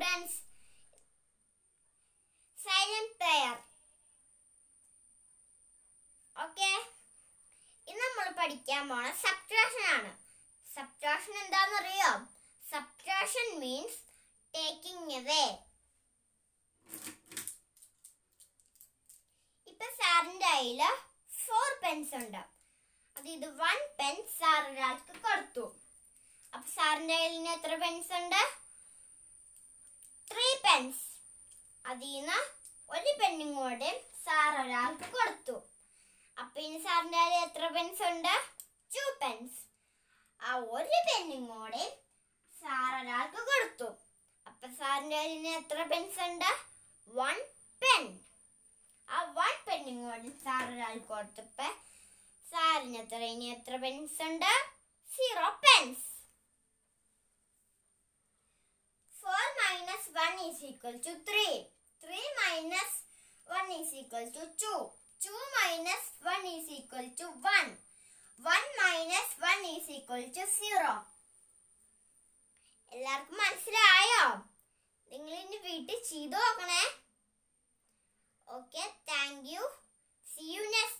students. Silent prayer. Okay. ഇന്ന് നമ്മൾ പഠിക്കാൻ പോണ subtraction ആണ്. Subtraction എന്താണെന്ന് അറിയോ? Subtraction means taking away. ഇപ്പൊ സാറിന്റെ കയ്യിൽ 4 പെൻസ് ഉണ്ട്. അതായത് 1 പെൻ സാർ ഒരാൾക്ക് കൊടുത്തു. അപ്പൊ സാറിന്റെ കയ്യിൽ എത്ര പെൻസ് ഉണ്ട്? 3 പെൻസ്. അതിന്ന് ഒരു പെന്നും കൂടെ സാർ ഒരാൾക്ക് കൊടുത്തു. അപ്പൊ ഇനി സാറിന്റെ കയ്യിൽ എത്ര പെൻസ് ഉണ്ട്? 2 പെൻസ്. ആ ഒരു പെന്നും കൂടെ സാർ ഒരാൾക്ക് കൊടുത്തു. അപ്പൊ സാറിന്റെ കയ്യിൽ എത്ര പെൻസ് ഉണ്ട്? 1 പെൻ. ആ 1 പെന്നും കൂടെ സാർ ഒരാൾക്ക് കൊടുത്തപ്പോ സാറിന് എത്ര പെൻസ് ഉണ്ട്? 0 pens. 4 minus 1 is equal to 3. 3 minus 1 is equal to 2. 2 minus 1 is equal to 1. 1 minus 1 is equal to 0. എല്ലാവർക്കും മനസ്സിലായോ? നിങ്ങൾ ഇനി വീട്ടിൽ ചെയ്തു നോക്കണേ. Okay, thank you. See you next